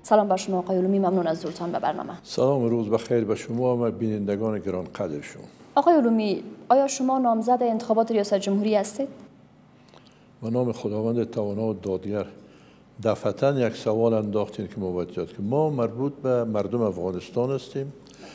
سلام بر شما آقای علومی، ممنون از ظهورتان به برنامه. سلام، روز بخیر به شما و بینندگان گرانقدر شما. آقای علومی، آیا شما نامزد انتخابات ریاست جمهوری هستید؟ به نام خداوند توانا و دادگر، دفعتاً یک سوال انداختین که موجود که ما مربوط به مردم افغانستان هستیم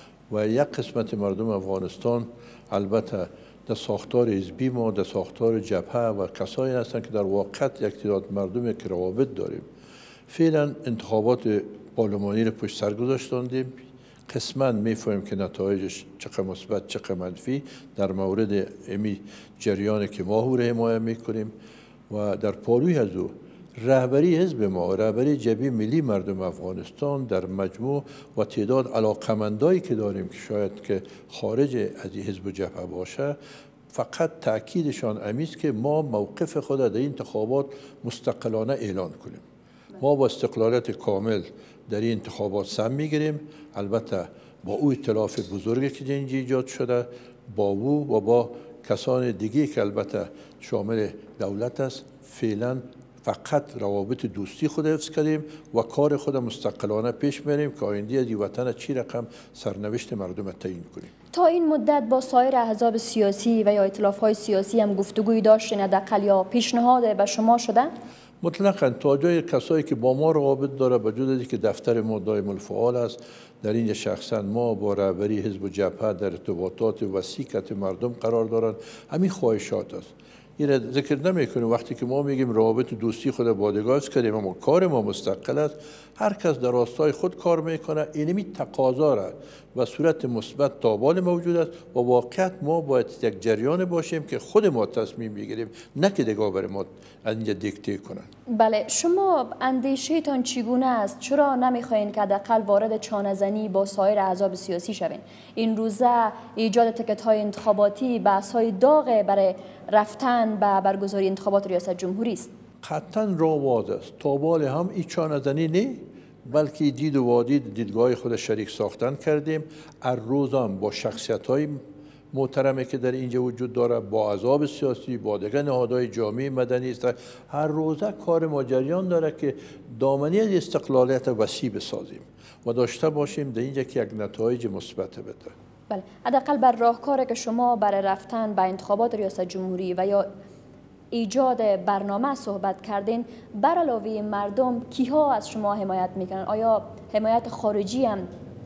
و یک قسمت مردم افغانستان البته در ساختار حزبی ما، در ساختار جبهه و کسایی هستند که در واقع یک تعداد مردمی که روابط داریم. فعلا انتخابات پارلمانی رو پشت سر گذاشتیم. قسما میفهمیم که نتایجش چقدر مثبت چقدر منفی در مورد امی جریانی که ما او را حمایت میکنیم و در پالوی از او رهبری حزب ما، رهبری جبهه ملی مردم افغانستان در مجموع و تعداد علاقمندایی که داریم که شاید که خارج از این حزب و جبهه باشه، فقط تأکیدشان امیست که ما موقف خود در این انتخابات مستقلانه اعلان کنیم. ما با استقلالیت کامل در این انتخابات سهم میگیریم، البته با او ائتلاف بزرگی که اینجا ایجاد شده، با او و با کسان دیگه که البته شامل دولت است، فعلا فقط روابط دوستی خود حفظ کردیم و کار خود مستقلانه پیش میریم که آینده از این وطن چی رقم سرنوشت مردم تعیین کنیم. تا این مدت با سایر احزاب سیاسی و یا ائتلاف‌های سیاسی هم گفتگوی داشتین حداقل یا پیشنهاد به شما شده؟ مطلقاً تا جای کسایی که با ما روابط داره، به وجود که دفتر ما دائم الفعال است، در اینجا شخصا ما با رهبری حزب و جبهه در ارتباطات وسیع مردم قرار دارند. همین خواهشات است. این ذکر نمیکنیم وقتی که ما میگیم روابط دوستی خود بادگاز کردیم، اما کار ما مستقل است. هر کس در راستای خود کار میکنه. اینمی تقاضا را و صورت مثبت تابال موجود است و واقعیت ما باید یک جریان باشیم که خود ما تصمیم بگیریم، نه که دیگه بر ما از اینجا دیکته کنن. بله، شما اندیشه‌تان چگونه است؟ چرا نمیخواین که حداقل وارد چانه‌زنی با سایر احزاب سیاسی شوین؟ این روزا ایجاد تکت‌های انتخاباتی بحث‌های داغ برای رفتن به برگزاری انتخابات ریاست جمهوری است. قطعاً رواز است. تابال هم این چانه‌زنی نه، بلکه دید و وادید دیدگاه خود شریک ساختن کردیم. هر روز هم با شخصیت‌های محترمی که در اینجا وجود داره، با احزاب سیاسی، با دیگر نهادهای جامعه مدنی است، هر روزه کار ما جریان داره که دامنی از استقلالیت وسیع بسازیم و داشته باشیم در اینجا که یک نتایج مثبت بده. بله، حداقل بر راهکاری که شما برای رفتن به انتخابات ریاست جمهوری و یا ایجاد برنامه صحبت کردین، بر علاوه مردم کیها از شما حمایت میکنن؟ آیا حمایت خارجی هم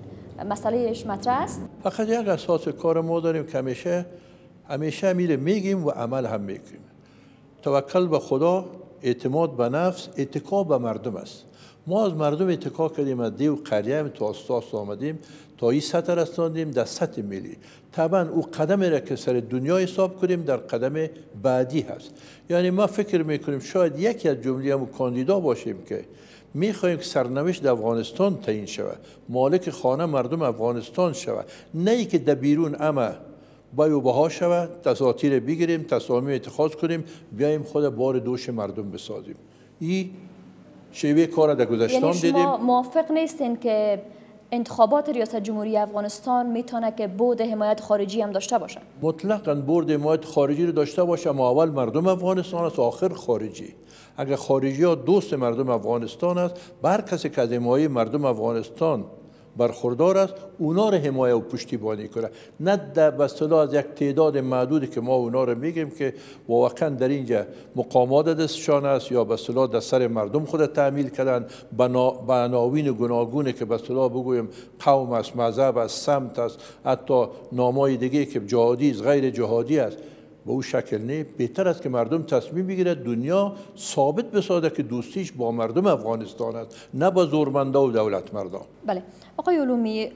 مسئلهش مطرح است؟ فقط یک اساس کار ما داریم که همیشه میره میگیم و عمل هم میکنیم. توکل به خدا، اعتماد به نفس، اتکا به مردم است. ما از مردم اتکا کردیم، از دیو قریه تا استاس آمدیم تا این سطح رساندیم در سطح ملی. طبعا او قدمی را که سر دنیا حساب کنیم در قدم بعدی هست. یعنی ما فکر میکنیم شاید یکی از جمله هم کاندیدا باشیم که میخواهیم که سرنوشت در افغانستان تعیین شود، مالک خانه مردم افغانستان شود، نه ای که در بیرون اما بای و بها شود، دساتیر بگیریم، تصامیم اتخاذ کنیم، بیایم خود بار دوش مردم بسازیم. این شیوه کار در گذشته دیدیم. یعنی شما موافق نیستین که انتخابات ریاست جمهوری افغانستان میتونه که بعد حمایت خارجی هم داشته باشه؟ مطلقاً بعد حمایت خارجی رو داشته باشه، اما اول مردم افغانستان است، آخر خارجی. اگر خارجی ها دوست مردم افغانستان است، بر کسی که از حمایت مردم افغانستان برخوردار است، اونا رو حمایت و پشتیبانی کنه، نه به اصطلاح از یک تعداد معدودی که ما اونا رو میگیم که واقعا در اینجا مقامات دستشان است یا به اصطلاح در سر مردم خود تعمیل کردن به عناوین گوناگونی که به اصطلاح بگویم قوم است، مذهب است، سمت است، حتی نامای دیگه که جهادی است، غیر جهادی است. به او شکل نه. بهتر است که مردم تصمیم بگیرد دنیا ثابت بسازه که دوستیش با مردم افغانستان است، نه با زورمندا و دولت مردان. بله آقای علومی،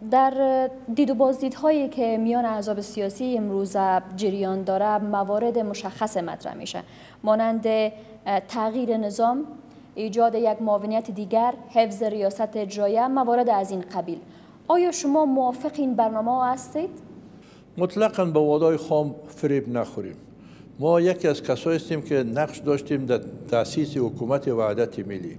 در دید و بازدیدهایی که میان احزاب سیاسی امروز جریان داره موارد مشخص مطرح میشه، مانند تغییر نظام، ایجاد یک معاونیت دیگر، حفظ ریاست اجرایه، موارد از این قبیل. آیا شما موافق این برنامه هستید؟ مطلقاً به وعده‌های خام فریب نخوریم. ما یکی از کسایی هستیم که نقش داشتیم در تأسیس حکومت وحدت ملی.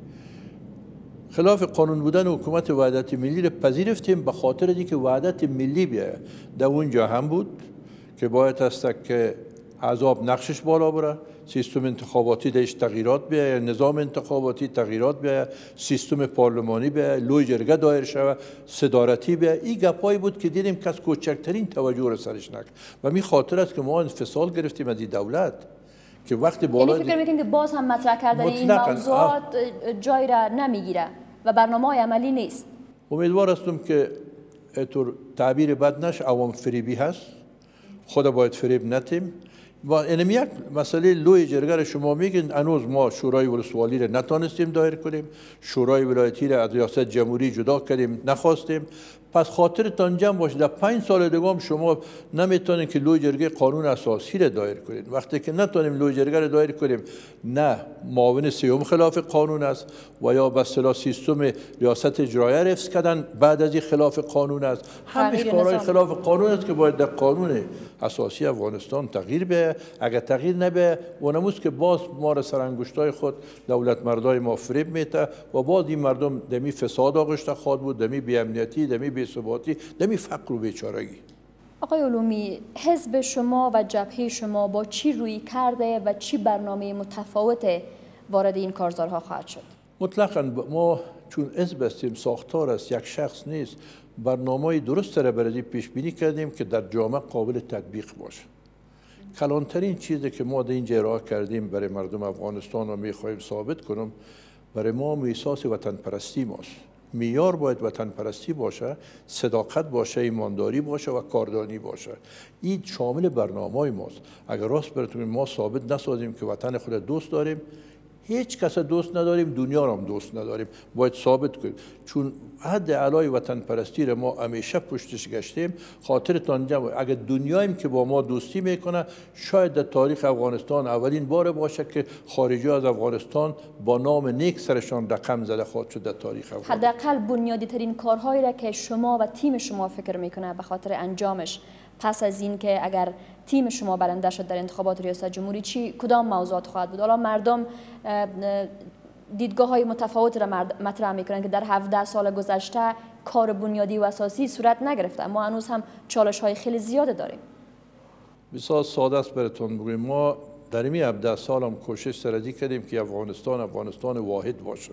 خلاف قانون بودن حکومت وحدت ملی را پذیرفتیم به خاطر اینکه وحدت ملی بیاید. در اونجا هم بود که باید است که احزاب نقشش بالا بره، سیستم انتخاباتی درش تغییرات بیاید، نظام انتخاباتی تغییرات بیاید، سیستم پارلمانی بیاید، لوی جرگه دایر شود، صدارتی بیاید. این گپایی بود که دیدیم کس کوچکترین توجه رو سرش نکرد و می خاطر است که ما انفصال گرفتیم از این دولت که وقتی بالا فکر میکنید که باز هم مطرح کردن این موضوعات جای را نمیگیره و برنامه عملی نیست؟ امیدوار هستم که اینطور تعبیر بد نش، عوام فریبی هست، خود باید فریب نتیم. و اینم یک مسئله لوی جرگه شما میگین هنوز ما شورای ولسوالی را نتانستیم دایر کنیم، شورای ولایتی را از ریاست جمهوری جدا کردیم نخواستیم. پس خاطرتان جمع باشه در 5 سال دیگه شما نمیتونید که لوی جرگه قانون اساسی را دایر کنید. وقتی که نتونیم لوی جرگه را دایر کنیم، نه معاون سیوم خلاف قانون است و یا به اصطلاح سیستم ریاست اجرایه را حفظ کردن بعد از این خلاف قانون است. همش کارهای خلاف قانون است که باید در قانون اساسی افغانستان تغییر بیاید. اگر تغییر نبیاید اونموست که باز ما را سر انگشتای خود دولت مردای ما فریب میته و باز این مردم دمی فساد آغشته خواهد بود، دمی بی‌امنیتی، دمی بی‌ثباتی، دمی فقر و بیچارگی. آقای علومی، حزب شما و جبهه شما با چی روی کرده و چی برنامه متفاوت وارد این کارزارها خواهد شد؟ مطلقاً ما چون حزب هستیم، ساختار است، یک شخص نیست، برنامه درست را برای پیش بینی کردیم که در جامعه قابل تطبیق باشه. کلانترین چیزی که ما در اینجا ارائه کردیم برای مردم افغانستان و میخواهیم ثابت کنم، برای ما احساس وطن پرستی ماست. معیار باید وطن پرستی باشه، صداقت باشه، ایمانداری باشه و کاردانی باشه. این شامل برنامه ماست. اگر راست براتون ما ثابت نسازیم که وطن خود دوست داریم، هیچ کس دوست نداریم، دنیا را هم دوست نداریم. باید ثابت کنیم. چون حد اعلای وطن پرستی را ما همیشه پشتش گشتیم. خاطرتان جمع، اگر دنیاییم که با ما دوستی میکنه، شاید در تاریخ افغانستان اولین بار باشه که خارجی از افغانستان با نام نیک سرشان رقم زده خواهد شد در تاریخ افغانستان. حداقل بنیادی ترین کارهایی را که شما و تیم شما فکر میکنه به خاطر انجامش، پس از این که اگر تیم شما برنده شد در انتخابات ریاست جمهوری، کدام موضوعات خواهد بود؟ حالا مردم دیدگاه های متفاوت را مطرح میکنن که در 17 سال گذشته کار بنیادی و اساسی صورت نگرفته. ما هنوز هم چالش های خیلی زیاده داریم. بسیار ساده است براتون بگویم. ما در این 17 سال هم کوشش سرازی کردیم که افغانستان واحد باشه.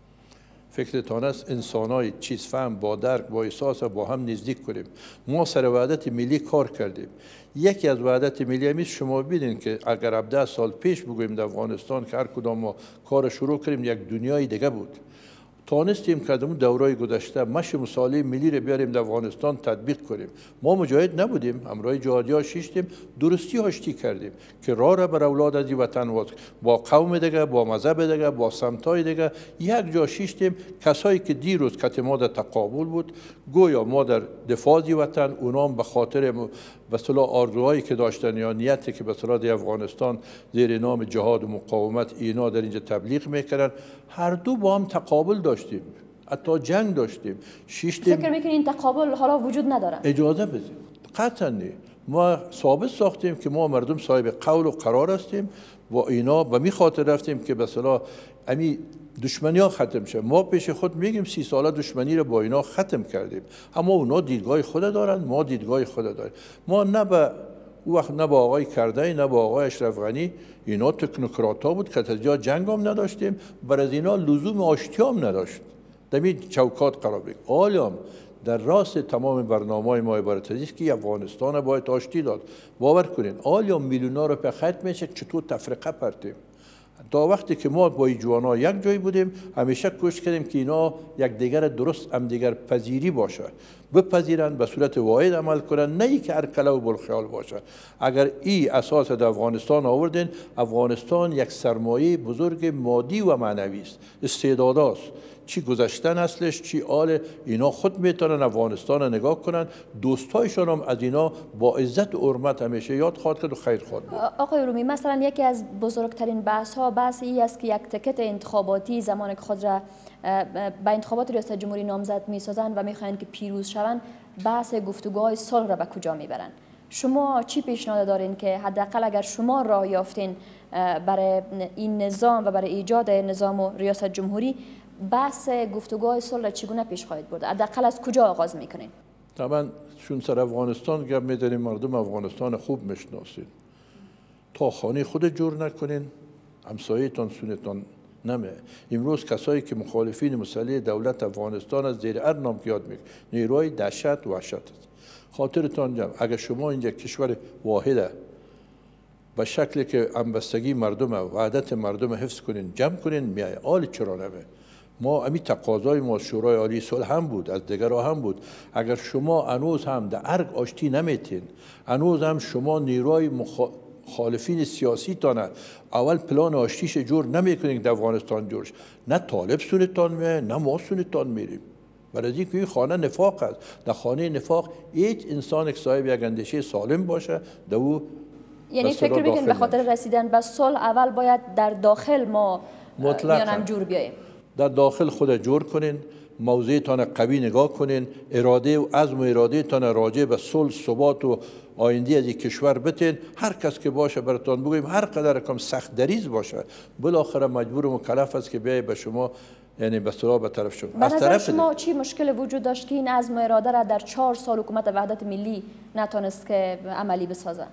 فکرتان است انسانای چیز فهم با درک با احساس با هم نزدیک کنیم. ما سر وحدت ملی کار کردیم. یکی از وحدت ملی همیست شما ببینید که اگر 17 سال پیش بگوییم در افغانستان که هر کدام ما کار شروع کردیم یک دنیای دیگه بود. تانستیم که در دورای گذشته مش مصالحه ملی رو بیاریم در افغانستان تطبیق کنیم. ما مجاهد نبودیم، همراه جهادی‌ها شیشتیم، درستی آشتی کردیم که راه را بر اولاد از این وطن واز با قوم دیگه، با مذهب دیگه، با سمتای دیگه یک جا شیشتیم. کسایی که دیروز کت ما در تقابل بود، گویا ما در دفاع از وطن، اونام به خاطر به اصطلاح آرزوهایی که داشتن یا نیتی که به اصطلاح در افغانستان زیر نام جهاد و مقاومت اینا در اینجا تبلیغ میکردن، هر دو با هم تقابل داشتیم، حتی جنگ داشتیم. شیشتیم. فکر میکنین این تقابل حالا وجود نداره؟ اجازه بدید. قطعا نه. ما ثابت ساختیم که ما مردم صاحب قول و قرار هستیم با اینا و می خاطر رفتیم که به اصطلاح امی دشمنی ها ختم شه. ما پیش خود میگیم 30 ساله دشمنی رو با اینا ختم کردیم، اما اونا دیدگاه خود دارن، ما دیدگاه خود داریم. ما نه به او وقت نه با آقای کردی نه با آقای اشرف غنی، اینا تکنوکرات ها بود که از جا جنگ هم نداشتیم، بر از اینا لزوم آشتی هم نداشت. در این چوکات قرار بگیم. حالا در راست تمام برنامه ما عبارت از است که افغانستان باید آشتی داد. باور کنین حالا میلیون‌ها رو به خط میشه چطور تفرقه پرتیم. تا وقتی که ما با جوانا یک جای بودیم، همیشه کوشش کردیم که اینا یک دیگر درست هم دیگر پذیری باشه، بپذیرن، به صورت واحد عمل کنن، نه ای که هر کله و بلخیال باشه. اگر این اساس در افغانستان آوردین، افغانستان یک سرمایه بزرگ مادی و معنوی است، استعداداست، چی گذشته نسلش چی آل اینا خود میتونن افغانستان رو نگاه کنن، دوستایشان هم از اینا با عزت و حرمت همیشه یاد خواهد کرد و خیر خواهد بود. آقای علومی، مثلا یکی از بزرگترین بحث ای است که یک تکت انتخاباتی زمانی که خود را به انتخابات ریاست جمهوری نامزد میسازن و میخواین که پیروز شوند، بحث گفتگوهای صلح را به کجا میبرن؟ شما چی پیشنهاد دارین که حداقل اگر شما راه یافتین برای این نظام و برای ایجاد نظام و ریاست جمهوری، بحث گفتگوهای صلح چگونه پیش خواهید برد؟ حداقل از کجا آغاز میکنین؟ طبعا چون سر افغانستان گپ می‌زنیم، مردم افغانستان خوب میشناسید. تا خانه خود جور نکنین همسایه‌تان سونتان نمه. امروز کسایی که مخالفین مسئله دولت افغانستان از زیر هر نام که یاد میکنه نیروی دهشت و وحشت است. خاطرتان جمع اگر شما اینجا کشور واحده به شکلی که همبستگی مردم وحدت مردم حفظ کنین جمع کنین میای حال چرا نمه. ما امی تقاضای ما شورای عالی صلح هم بود از دیگرها هم بود. اگر شما هنوز هم در ارگ آشتی نمیتین هنوز هم شما نیروی مخالفین سیاسی تانه اول پلان آشتیش جور نمیکنین در افغانستان جورش نه طالب سونتان میه نه ما سونتان میریم. برای اینکه این خانه نفاق است. در خانه نفاق هیچ انسان که صاحب یک اندیشه سالم باشه در او یعنی فکر میکنین به خاطر رسیدن به صلح اول باید در داخل ما میانم جور بیاییم. در داخل خود جور کنین موضعتان قوی نگاه کنین اراده و عزم و اراده تان راجع به صلح ثبات و آینده از یک کشور بتین. هر کس که باشه براتون بگویم هر قدر کم سخت دریز باشه بالاخره مجبور و مکلف است که بیای به شما یعنی به صلاح به طرف شما. به نظر شما چی مشکل وجود داشت که این عزم و اراده را در 4 سال حکومت وحدت ملی نتونست که عملی بسازه؟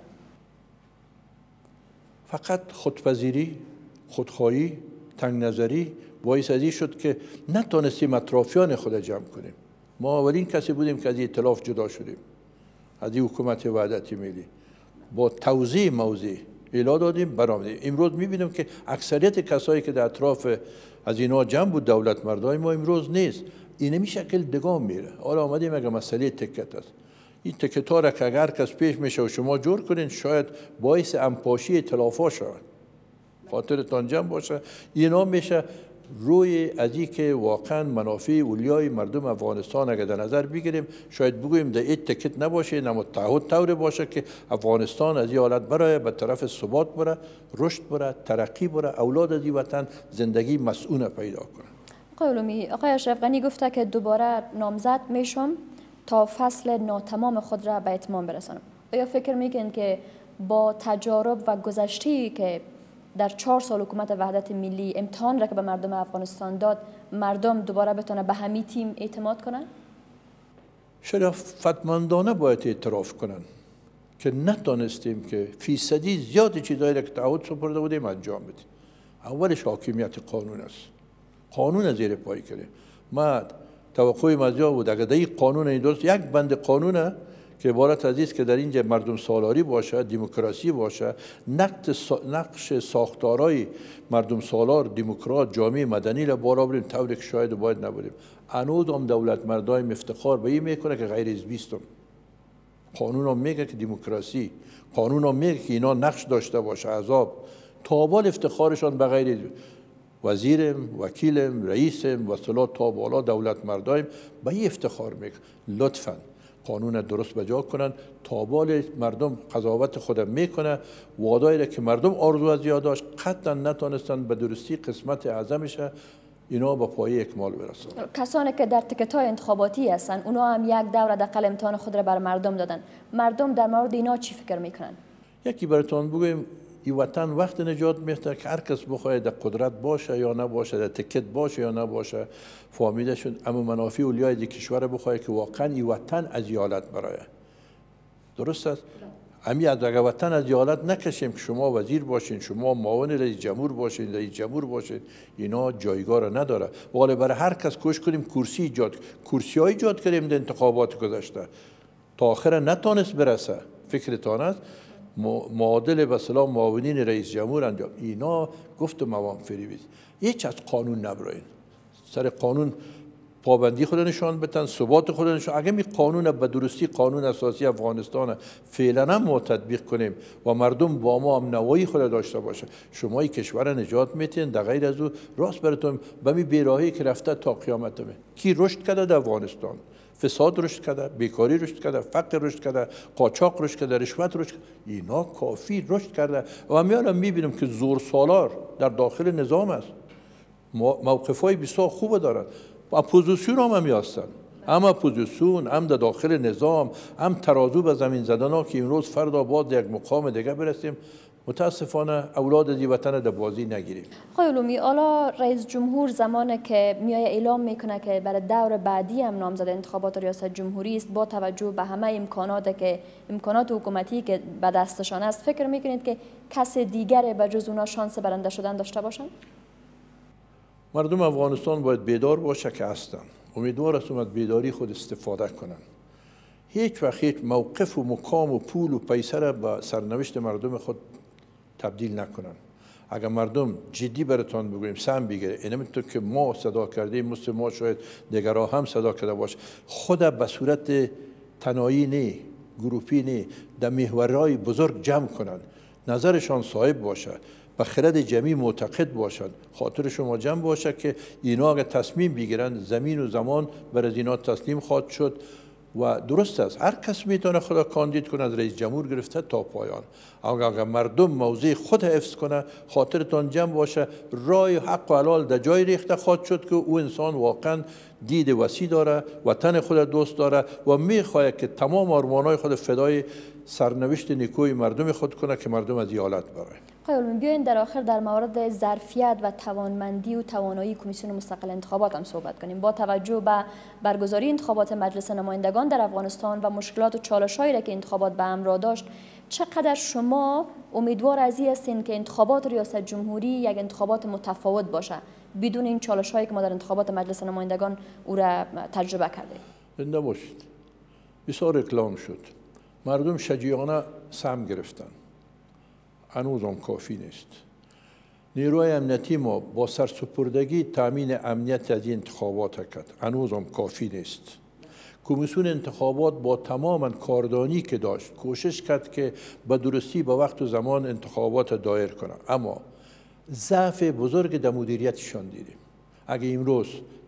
فقط خودپذیری، خودخواهی، تنگ نظری باعث ازی شد که نتونستیم اطرافیان خود جمع کنیم. ما اولین کسی بودیم که از این ائتلاف جدا شدیم از این حکومت وحدت ملی با توزیع موضع اعلان دادیم برآمدیم. امروز میبینیم که اکثریت کسایی که در اطراف از اینا جمع بود دولت مردای ما امروز نیست. این می شکل دگاه میره. حالا آمدیم اگه مسئله تکت است این تکت ها را که اگر کس پیش میشه و شما جور کنین شاید باعث انپاشی ائتلافا شود. خاطرتان جمع باشه اینا میشه روی ازی که واقعا منافع اولیای مردم افغانستان اگر در نظر بگیریم شاید بگوییم در این تکت نباشه نما تعهد طور باشه که افغانستان از این حالت برای به طرف ثبات بره رشد بره ترقی بره اولاد از این وطن زندگی مسئول پیدا کنه. آقای علومی آقای اشرف غنی گفته که دوباره نامزد میشم تا فصل ناتمام خود را به اتمام برسانم. آیا فکر میکنید که با تجارب و گذشته‌ای که در 4 سال حکومت وحدت ملی امتحان را که به مردم افغانستان داد مردم دوباره بتونه به همین تیم اعتماد کنن؟ شرافتمندانه باید اعتراف کنن که نتونستیم که فیصدی زیادی چیزایی را که تعهد سپرده بودیم انجام بدیم. اولش حاکمیت قانون است. قانون زیر پای کردیم. ما توقع مزیا بود اگر در این قانون این درست یک بند قانونه که عبارت از است که در اینجا مردم سالاری باشه دموکراسی باشه نقش ساختارهای مردم سالار دموکرات جامعه مدنی را بالا بریم طوری که شاید باید نبودیم. هنوز هم دولت مردای افتخار به این میکنه که غیر حزبی است. قانون هم میگه که دموکراسی قانون هم میگه که اینا نقش داشته باشه عذاب تا بال افتخارشان به غیر وزیرم وکیلم رئیسم وصلات تا بالا دولت مردایم به این افتخار میکنه. لطفاً قانون درست بجا کنن تا بال مردم قضاوت خودم میکنه وعده‌ای را که مردم آرزو از یاد داشت قطعا نتونستن به درستی قسمت اعظمش اینا به پایه اکمال برسن. کسانی که در تکت‌های انتخاباتی هستن اونا هم یک دوره دقل امتحان خود را بر مردم دادن. مردم در مورد اینا چی فکر میکنن؟ یکی براتون بگویم این وطن وقت نجات میفته که هر کس بخواد در قدرت باشه یا نباشه در تکت باشه یا نباشه فهمیده شد اما منافع اولیای دی کشور بخواد که واقعا این وطن از حالت برای درست است. امی از اگر وطن از حالت نکشیم که شما وزیر باشین شما معاون رئیس جمهور باشین رئیس جمهور باشین اینا جایگاه را نداره. ولی برای هر کس کوشش کنیم کرسی های ایجاد کردیم در انتخابات گذشته تا آخر نتونست برسه. فکرتان است معادل به سلام معاونین رئیس جمهور انجام اینا گفت موام فریبید هیچ از قانون نبراین سر قانون پابندی خود نشان بتن ثبات خود نشان اگه می قانون به درستی قانون اساسی افغانستان فعلا هم ما تطبیق کنیم و مردم با ما هم نوایی خود داشته باشه شما این کشور نجات میتین در غیر از او راست براتون به می بیراهی که رفته تا قیامت می کی رشد کرده در افغانستان فساد رشد کرده، بیکاری رشد کرده، فقر رشد کرده، قاچاق رشد کرده، رشوت رشد کرده. اینا کافی رشد کرده و همیان میبینیم که زور سالار در داخل نظام است. موقفهای بسیار خوب دارند. اپوزیسیون هم هستند. هم اپوزیسیون، هم در داخل نظام، هم ترازو به زمین زدن ها که امروز فردا باز یک مقام دیگه برسیم. متاسفانه اولاد از وطن در بازی نگیریم. آقای علومی، حالا رئیس جمهور زمانی که میای اعلام میکنه که برای دور بعدی هم نامزد انتخابات ریاست جمهوری است، با توجه به همه امکانات حکومتی که به دستشان است، فکر میکنید که کس دیگر به جز اونا شانس برنده شدن داشته باشند؟ مردم افغانستان باید بیدار باشه که هستن. امیدوار هستم از بیداری خود استفاده کنن. هیچ وقت هیچ موقف و مقام و پول و پیسه را به سرنوشت مردم خود تبدیل نکنن. اگر مردم جدی براتان بگوییم سهم بگیره، اینطور که ما صدا کردیم، مثل ما شاید دیگرها هم صدا کرده باشه، خود به صورت تنهایی نه، گروپی نه، در محورهای بزرگ جمع کنن، نظرشان صاحب باشه، به خرد جمعی معتقد باشند، خاطر شما جمع باشه که اینا اگر تصمیم بگیرن، زمین و زمان بر از اینا تسلیم خواهد شد. و درست است، هر کس میتونه خدا کاندید کنه، از رئیس جمهور گرفته تا پایان. اگر مردم موضع خود حفظ کنه، خاطرتان جمع باشه، رای حق و حلال در جای ریخته خواهد شد که او انسان واقعا دید وسیع داره، وطن خود دوست داره و میخواهد که تمام آرمانهای خود فدای سرنوشت نیکوی مردم خود کنه که مردم از حالت بره. آقای علومی، بیاین در آخر در مورد ظرفیت و توانمندی و توانایی کمیسیون مستقل انتخابات هم صحبت کنیم. با توجه به برگزاری انتخابات مجلس نمایندگان در افغانستان و مشکلات و چالش‌هایی که انتخابات به همراه داشت، چقدر شما امیدوار از این هستین که انتخابات ریاست جمهوری یک انتخابات متفاوت باشه بدون این چالش‌هایی که ما در انتخابات مجلس نمایندگان او را تجربه کردیم؟ زنده باشید. بسیار اکلام شد، مردم شجاعانه سهم گرفتن، هنوز هم کافی نیست. نیروی امنیتی ما با سرسپردگی تامین امنیت از این انتخابات کرد، هنوز هم کافی نیست. کمیسیون انتخابات با تمام کاردانی که داشت کوشش کرد که به درستی به وقت و زمان انتخابات دایر کنه، اما ضعف بزرگ در مدیریتشان دیدیم. اگه امروز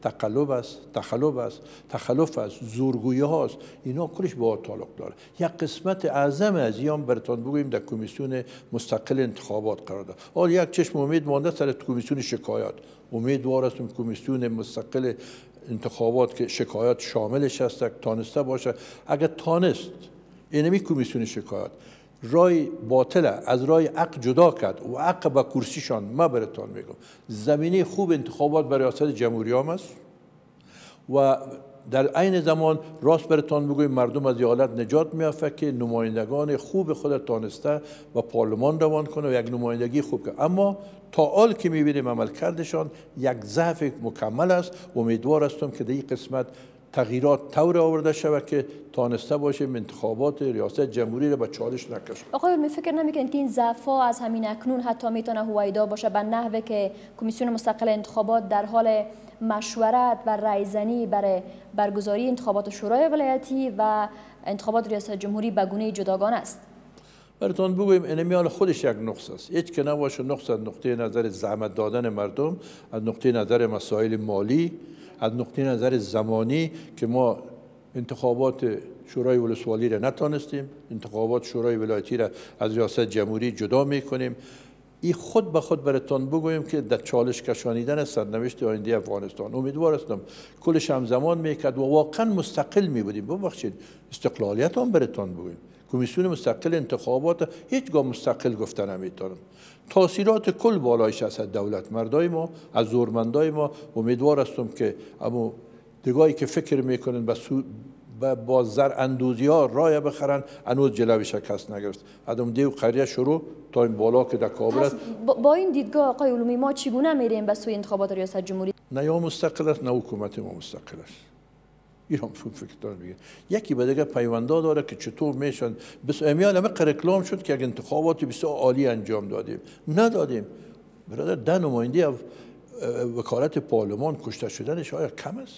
تخلف است، زورگویی هاست، اینا کلش با تعلق داره. یک قسمت اعظم از ایام براتون بگوییم در کمیسیون مستقل انتخابات قرار داره. حالا یک چشم امید مانده سر کمیسیون شکایات. امیدوار هستم کمیسیون مستقل انتخابات که شکایات شاملش هست تانسته باشه. اگر تانست اینمی کمیسیون شکایات رای باطل از رای حق جدا کرد و حق به کرسیشان، ما براتون میگم زمینه خوب انتخابات برای ریاست جمهوری هم است و در عین زمان راست براتون بگویم مردم از حالت نجات میافته که نمایندگان خوب خود تانسته و پارلمان روان کنه و یک نمایندگی خوب کنه. اما تا حال که میبینیم عملکردشان یک ضعف مکمل است. امیدوار هستم که در این قسمت تغییرات طور آورده شود که تانسته باشیم انتخابات ریاست جمهوری را به چالش نکشیم. آقای علومی، فکر نمیکنید که این ضعف‌ها از همین اکنون حتی میتونه هویدا باشه به نحوی که کمیسیون مستقل انتخابات در حال مشورت و رایزنی برای برگزاری انتخابات شورای ولایتی و انتخابات ریاست جمهوری به گونه جداگانه است؟ براتون بگویم اینمیال خودش یک نقص است. هیچ که نباشه نقص از نقطه نظر زحمت دادن مردم، از نقطه نظر مسائل مالی، از نقطه نظر زمانی که ما انتخابات شورای ولسوالی را نتانستیم، انتخابات شورای ولایتی را از ریاست جمهوری جدا میکنیم. این خود به خود براتون بگویم که در چالش کشانیدن سرنوشت آینده افغانستان. امیدوار هستم کلش همزمان میکرد و واقعا مستقل میبودیم. ببخشید استقلالیت هم براتون بگویم کمیسیون مستقل انتخابات هیچگاه مستقل گفته نمیتونم. تاثیرات کل بالایش است از دولت مردای ما، از زورمندای ما. امیدوار هستم که اما دیگایی که فکر میکنن با زر اندوزی ها رای بخرن هنوز جلوی شکست نگرفت. ادم دیو قریه شروع تا این بالا که در کابل است. با این دیدگاه آقای علومی ما چگونه میریم به سوی انتخابات ریاست جمهوری؟ نه یا مستقل است نه حکومت ما مستقل است. ایران فکر دارم میگه یکی به دیگه پیوندا داره که چطور میشن. بس امیال همه رکلام شد که اگه انتخابات بسیار عالی انجام دادیم، ندادیم. برادر 10 نماینده وکالت پارلمان کشته شدنش آیا کم است؟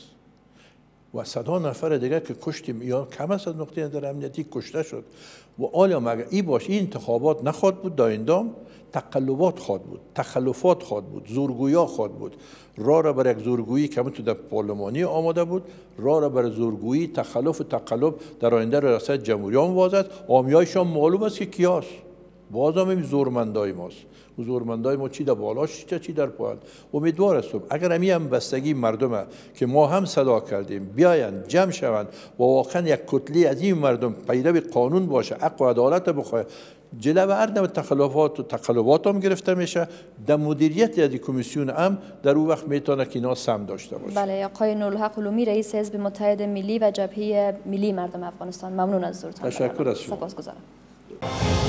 و صدها نفر دیگه که کشتیم یا کم است از نقطه نظر امنیتی کشته شد. و آیا مگر این باشه این انتخابات نخواد بود دایندام؟ تقلبات خواد بود، تخلفات خواد بود، زورگویی خواد بود. راه را برای یک زورگویی که تو در پارلمانی آماده بود، راه را برای زورگویی تخلف و تقلب در آینده ریاست جمهوری هم واضح است. آمیایشان معلوم است که کیاست. باز هم این زورمندای ماست. و زورمندای ما چی در بالاش چی در پایین. امیدوار هستم اگر هم بستگی مردم که ما هم صدا کردیم بیاین جمع شوند و واقعا یک کتله از این مردم پیرو قانون باشه، حق و عدالت بخواه، جلو هر نوع تخلفات و تقلبات هم گرفته میشه. در مدیریت یادی کمیسیون هم در اون وقت میتونه که اینا سم داشته باشه. بله، آقای نورالحق علومی رئیس حزب متحد ملی و جبهه ملی مردم افغانستان، ممنون از حضورتان. تشکر از شما. سپاسگزارم.